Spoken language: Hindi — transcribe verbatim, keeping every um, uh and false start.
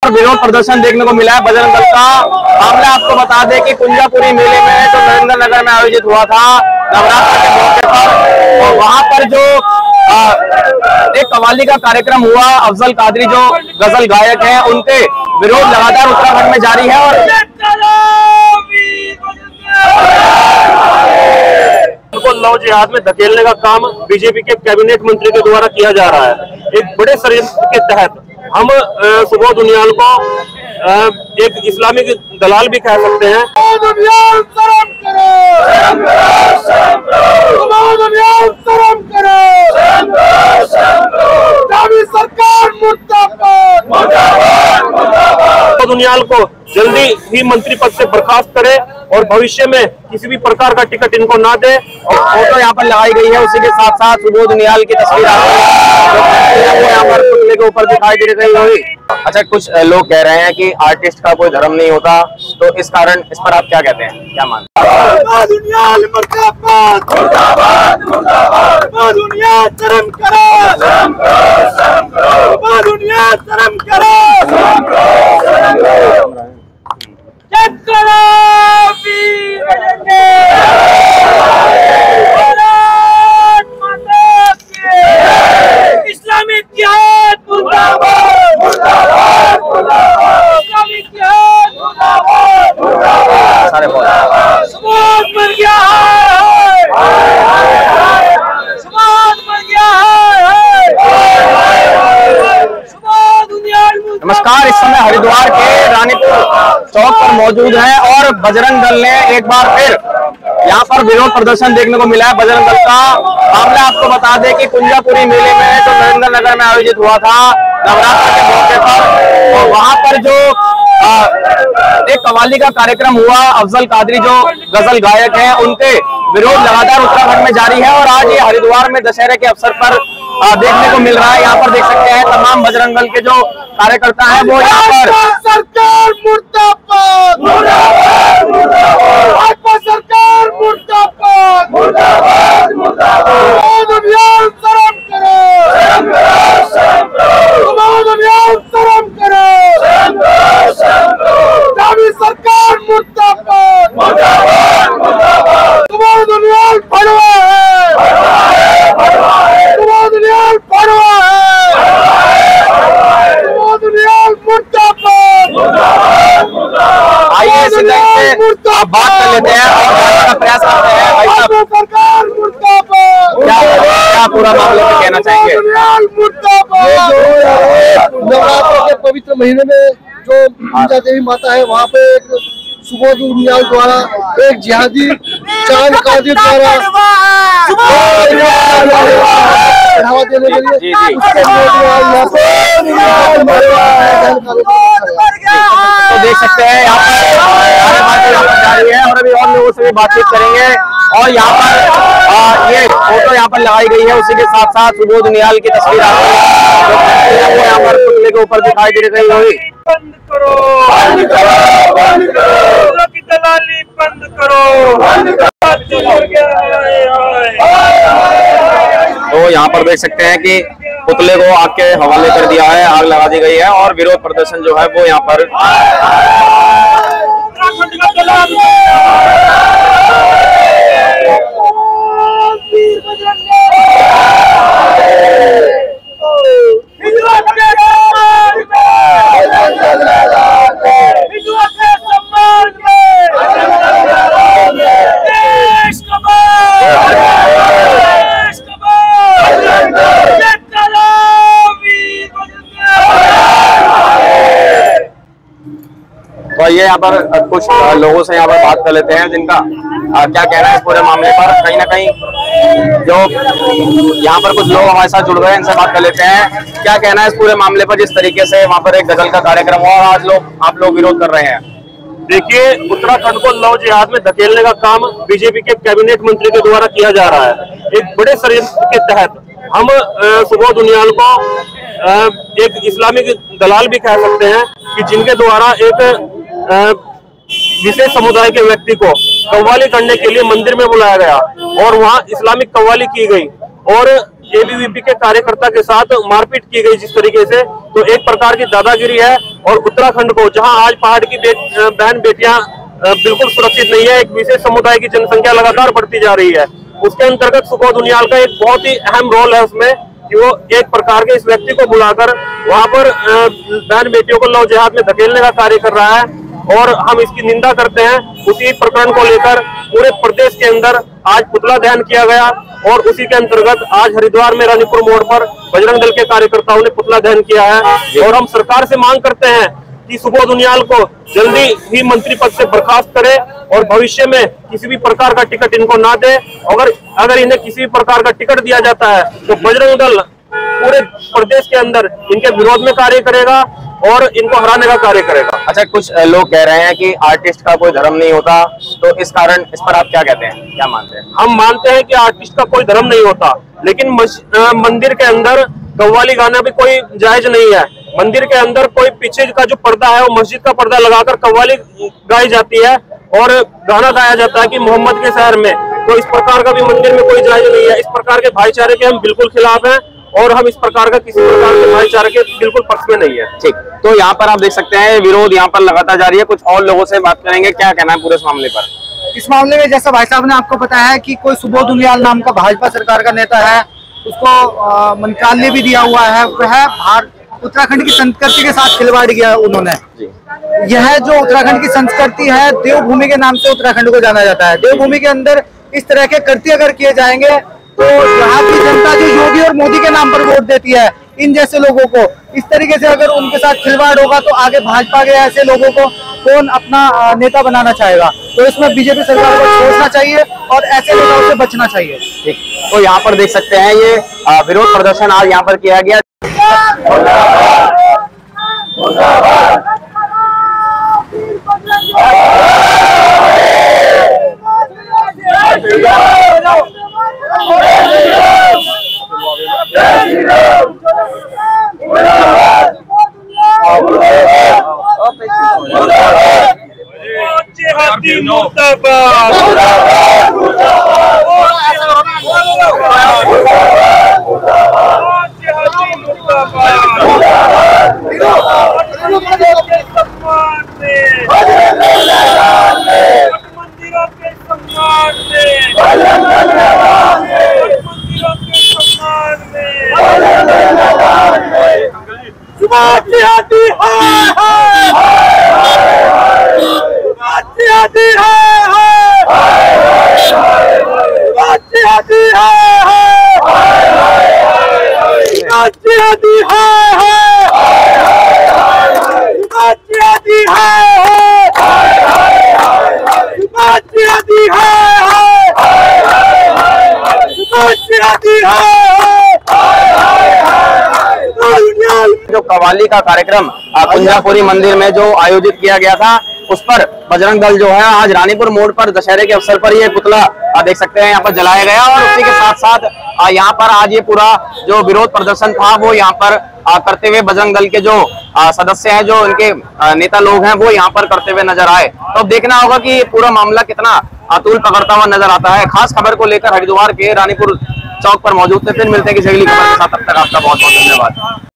विरोध प्रदर्शन देखने को मिला है बजरंग दल का। मामला आपको बता दें कि कुंजापुरी मेले में जो नरेंद्र नगर में आयोजित हुआ था नवरात्र के मौके पर, और वहां पर जो आ, एक कव्वाली का कार्यक्रम हुआ, अफजल कादरी जो गजल गायक हैं उनके विरोध लगातार उत्तराखंड में जारी है। और उनको लव जिहाद में धकेलने का काम बीजेपी के कैबिनेट मंत्री के द्वारा किया जा रहा है। एक बड़े षड्यंत्र के तहत हम सुबोध उनियाल को एक इस्लामिक दलाल भी कह सकते हैं। उनियाल को जल्दी ही मंत्री पद से बर्खास्त करे और भविष्य में किसी भी प्रकार का टिकट इनको ना दे। और फोटो यहाँ पर लगाई गई है, उसी के साथ साथ सुबोध उनियाल की तस्वीर यहाँ पर पुतले के ऊपर दिखाई दे रही होगी। अच्छा, कुछ लोग कह रहे हैं कि आर्टिस्ट का कोई धर्म नहीं होता, तो इस कारण इस पर आप क्या कहते हैं, क्या मानते हैं? इस्लामिक जिहाद मुर्दाबाद, मुर्दाबाद, मुर्दाबाद, इस्लामिक जिहाद मुर्दाबाद, मुर्दाबाद, सारे बोल सुबोध मर गया है, सुबोध मर गया है, सुबोध उनियाल। नमस्कार, इस समय हरिद्वार के रानीपुर चौक पर मौजूद है और बजरंग दल ने एक बार फिर यहाँ पर विरोध प्रदर्शन देखने को मिला है बजरंग दल का। मामला आपको बता दें कि कुंजापुरी मेले में जो नरेंद्र नगर में आयोजित हुआ था नवरात्र के मौके पर, और वहां पर जो आ, एक कव्वाली का कार्यक्रम हुआ, अफजल कादरी जो गजल गायक हैं उनके विरोध लगातार उत्तराखंड में जारी है। और आज ये हरिद्वार में दशहरे के अवसर पर आ, देखने को मिल रहा है। यहाँ पर देख सकते हैं तमाम बजरंग दल के जो कार्यकर्ता हैं वो यहाँ पर सरकार मुर्दाबाद, मुर्दाबाद, मुर्दाबाद, भाजपा सरकार मुर्दाबाद, मुर्दाबाद, मुर्दाबाद, उनियाल शर्म करो, शर्म करो, शर्म करो, उनियाल शर्म करो, शर्म करो, शर्म करो, दावी सरकार मुर्दाबाद, मुर्दाबाद, मुर्दाबाद, सुबोध उनियाल फड़वा है, फड़वा है, फड़वा है, सुबोध उनियाल फड़वा है, फड़वा है, फड़वा है, सुबोध उनियाल मुर्दाबाद, मुर्दाबाद, मुर्दाबाद। आइए इस से आप बात कर लेते हैं और जानने का प्रयास करते हैं। भाई साहब, सरकार मुर्दाबाद, क्या क्या पूरा मामले पे कहना चाहेंगे? नवरात्र के पवित्र महीने में जो पूजा देवी माता है वहाँ पे एक सुबोध उनियाल द्वारा एक जिहादी चांद कादिर द्वारा बढ़ावा देने के लिए तो देख सकते हैं यहाँ पर जारी है और अभी और लोगों से भी बातचीत करेंगे। और यहाँ पर आ, ये फोटो यहाँ पर लगाई गई है, उसी के साथ साथ सुबोध उनियाल की तस्वीर आपको यहाँ पर पुतले के ऊपर दिखाई दे रही होगी। बंद करो, बंद करो, बंद करो, की दलाली बंद करो, बंद करो। तो यहाँ पर देख सकते हैं कि पुतले को आग के हवाले कर दिया है, आग लगा दी गई है और विरोध प्रदर्शन जो है वो यहाँ पर तो ये यहाँ पर कुछ लोगों से यहाँ पर बात कर लेते हैं जिनका आ, क्या कहना है इस पूरे मामले पर। कहीं ना कहीं जो यहाँ पर कुछ लोग हमारे साथ जुड़ गए हैं, इनसे बात कर लेते हैं। क्या कहना है इस पूरे मामले पर, जिस तरीके से वहाँ पर एक गजल का कार्यक्रम हुआ और आज लोग आप लोग विरोध कर रहे हैं? देखिए, उत्तराखंड को लव जिहाद में धकेलने का काम बीजेपी के कैबिनेट मंत्री के द्वारा किया जा रहा है। एक बड़े षड्यंत्र के तहत हम सुबोध उनियाल को एक इस्लामिक दलाल भी कह सकते हैं कि जिनके द्वारा एक विशेष समुदाय के व्यक्ति को कव्वाली करने के लिए मंदिर में बुलाया गया और वहां इस्लामिक कव्वाली की गई और एबीवीपी के कार्यकर्ता के साथ मारपीट की गई जिस तरीके से, तो एक प्रकार की दादागिरी है। और उत्तराखंड को, जहां आज पहाड़ की बे, बहन बेटियां बिल्कुल सुरक्षित नहीं है, एक विशेष समुदाय की जनसंख्या लगातार बढ़ती जा रही है, उसके अंतर्गत सुबोध उनियाल का एक बहुत ही अहम रोल है उसमें कि वो एक प्रकार के इस व्यक्ति को बुलाकर वहां पर बहन बेटियों को लव जिहाद में धकेलने का कार्य कर रहा है। और हम इसकी निंदा करते हैं। उसी प्रकरण को लेकर पूरे प्रदेश के अंदर आज पुतला दहन किया गया और उसी के अंतर्गत आज हरिद्वार में रानीपुर मोड़ पर बजरंग दल के कार्यकर्ताओं ने पुतला दहन किया है। और हम सरकार से मांग करते हैं कि सुबोध उनियाल को जल्दी ही मंत्री पद से बर्खास्त करे और भविष्य में किसी भी प्रकार का टिकट इनको ना दे। अगर अगर इन्हें किसी भी प्रकार का टिकट दिया जाता है तो बजरंग दल पूरे प्रदेश के अंदर इनके विरोध में कार्य करेगा और इनको हराने का कार्य करेगा। अच्छा, कुछ लोग कह रहे हैं कि आर्टिस्ट का कोई धर्म नहीं होता, तो इस कारण इस पर आप क्या कहते हैं, क्या मानते हैं? हम मानते हैं कि आर्टिस्ट का कोई धर्म नहीं होता, लेकिन मंदिर के अंदर कव्वाली गाना भी कोई जायज नहीं है। मंदिर के अंदर कोई पीछे का जो पर्दा है वो मस्जिद का पर्दा लगाकर कव्वाली गाई जाती है और गाना गाया जाता है कि मोहम्मद के शहर में, तो इस प्रकार का भी मंदिर में कोई जायज नहीं है। इस प्रकार के भाईचारे के हम बिल्कुल खिलाफ हैं और हम इस प्रकार का किसी प्रकार के भाईचारे के बिल्कुल पक्ष में नहीं है। ठीक, तो यहाँ पर आप देख सकते हैं विरोध यहाँ पर लगातार जारी है। कुछ और लोगों से बात करेंगे, क्या कहना है पूरे इस मामले पर? इस मामले में जैसा भाई साहब ने आपको बताया है कि कोई सुबोध उनियाल नाम का भाजपा सरकार का नेता है, उसको मंत्रालय भी दिया हुआ है, वह भारत उत्तराखंड की संस्कृति के साथ खिलवाड़ किया उन्होंने। यह जो उत्तराखंड की संस्कृति है, देवभूमि के नाम से उत्तराखंड को जाना जाता है। देवभूमि के अंदर इस तरह के कृत्य अगर किए जाएंगे तो यहाँ की जनता जो योगी और मोदी के नाम पर वोट देती है, इन जैसे लोगों को इस तरीके से अगर उनके साथ खिलवाड़ होगा तो आगे भाजपा के ऐसे लोगों को कौन अपना नेता बनाना चाहेगा। तो इसमें बीजेपी सरकार को सोचना चाहिए और ऐसे नेताओं से बचना चाहिए। ठीक, तो यहाँ पर देख सकते हैं ये विरोध प्रदर्शन आज यहाँ पर किया गया। जो कव्वाली का कार्यक्रम कुंजापुरी मंदिर में जो आयोजित किया गया था, उस पर बजरंग दल जो है आज रानीपुर मोड़ पर दशहरे के अवसर पर ये पुतला देख सकते हैं यहाँ पर जलाया गया और उसी के साथ साथ यहाँ पर आज ये पूरा जो विरोध प्रदर्शन था वो यहाँ पर करते हुए बजरंग दल के जो सदस्य हैं, जो इनके नेता लोग हैं, वो यहाँ पर करते हुए नजर आए। तो अब देखना होगा कि ये पूरा मामला कितना अतुल पकड़ता हुआ नजर आता है। खास खबर को लेकर हरिद्वार के रानीपुर चौक पर मौजूद थे। फिर मिलते हैं किसी अगली खबर के साथ, तब तक आपका बहुत बहुत धन्यवाद।